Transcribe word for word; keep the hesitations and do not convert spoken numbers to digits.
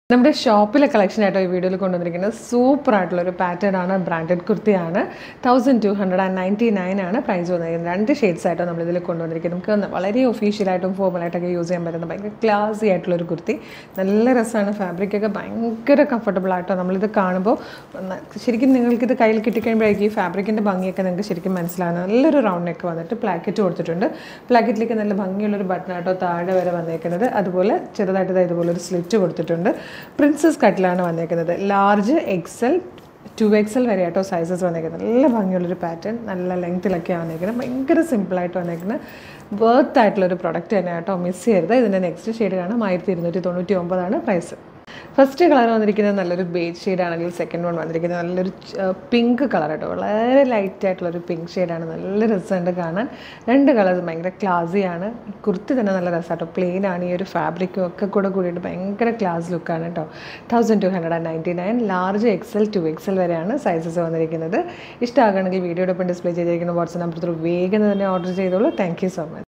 നമ്മുടെ ഷോപ്പിലെ കളക്ഷൻ ആയിട്ടോ ഈ വീഡിയോയിൽ കൊണ്ടുവന്നിരിക്കുന്നത് സൂപ്പർ ആയിട്ടുള്ള ഒരു പാറ്റേൺ ആണ്. ബ്രാൻഡഡ് കുർത്തിയാണ്. Thousand two hundred and ninety nine ആണ് പ്രൈസ് വന്നിരിക്കുന്നത്. രണ്ട് ഷെയ്ഡ്സ് ആയിട്ടോ നമ്മൾ ഇതിൽ കൊണ്ടുവന്നിരിക്കുന്നത്. നമുക്ക് വളരെ ഒഫീഷ്യലായിട്ടും ഫോർമലായിട്ടൊക്കെ യൂസ് ചെയ്യാൻ പറ്റുന്ന ഭയങ്കര ക്ലാസി ആയിട്ടുള്ളൊരു കുർത്തി. നല്ല രസമാണ്. ഫാബ്രിക്കൊക്കെ ഭയങ്കര കംഫർട്ടബിൾ ആയിട്ടോ. നമ്മളിത് കാണുമ്പോൾ ശരിക്കും നിങ്ങൾക്കിത് കയ്യിൽ കിട്ടിക്കഴിയുമ്പോഴേക്കും ഈ ഫാബ്രിക്കിൻ്റെ ഭംഗിയൊക്കെ നിങ്ങൾക്ക് ശരിക്കും മനസ്സിലാകുന്നത്. നല്ലൊരു റൗണ്ട് നെക്ക് വന്നിട്ട് പ്ലാക്കറ്റ് കൊടുത്തിട്ടുണ്ട്. പ്ലാക്കറ്റിലേക്ക് നല്ല ഭംഗിയുള്ളൊരു ബട്ടൺ ആയിട്ടോ താഴെ വരെ വന്നേക്കുന്നത്. അതുപോലെ ചെറുതായിട്ട് ഇതുപോലെ ഒരു സ്ലിറ്റ് കൊടുത്തിട്ടുണ്ട്. പ്രിൻസസ് കട്ടിലാണ് വന്നേക്കുന്നത്. ലാർജ് എക്സൽ ടു എക്സൽ വരെ ആയിട്ടോ സൈസസ് വന്നേക്കുന്നത്. നല്ല ഭംഗിയുള്ളൊരു പാറ്റേൺ, നല്ല ലെങ്ത്തിലൊക്കെയാണ് വന്നേക്കുന്നത്. ഭയങ്കര സിമ്പിളായിട്ട് വന്നേക്കുന്നത്. വർത്ത് ആയിട്ടുള്ളൊരു പ്രൊഡക്റ്റ് തന്നെ ആട്ടോ, മിസ് ചെയ്യരുത്. ഇതിൻ്റെ നെക്സ്റ്റ് ഷെയ്ഡ് കാണാം. ആയിരത്തി ഇരുന്നൂറ്റി തൊണ്ണൂറ്റി ഒമ്പതാണ് പ്രൈസ്. ഫസ്റ്റ് കളർ വന്നിരിക്കുന്നത് നല്ലൊരു ബേജ് ഷെയ്ഡാണെങ്കിൽ സെക്കൻഡ് വൺ വന്നിരിക്കുന്നത് നല്ലൊരു പിങ്ക് കളർ ആട്ടോ. വളരെ ലൈറ്റ് ആയിട്ടുള്ളൊരു പിങ്ക് ഷെയ്ഡാണ്. നല്ല രസമുണ്ട് കാണാൻ. രണ്ട് കളേഴ്സ് ഭയങ്കര ക്ലാസിയാണ്. കുർത്തി തന്നെ നല്ല രസമാട്ടോ. പ്ലെയിൻ ആണ്. ഈ ഒരു ഫാബ്രിക്കും ഒക്കെ കൂടെ കൂടിയിട്ട് ഭയങ്കര ക്ലാസ് ലുക്കാണ് കേട്ടോ. Thousand two hundred and ninety nine large XL to XL വരെയാണ് സൈസസ് വന്നിരിക്കുന്നത്. ഇഷ്ടമാകണമെങ്കിൽ വീഡിയോടൊപ്പം ഡിസ്പ്ലേ ചെയ്തിരിക്കുന്ന വാട്സ്ആപ്പ് നമ്പർ ത്രൂ വേഗം തന്നെ ഓർഡർ ചെയ്തോളൂ. Thank you so much.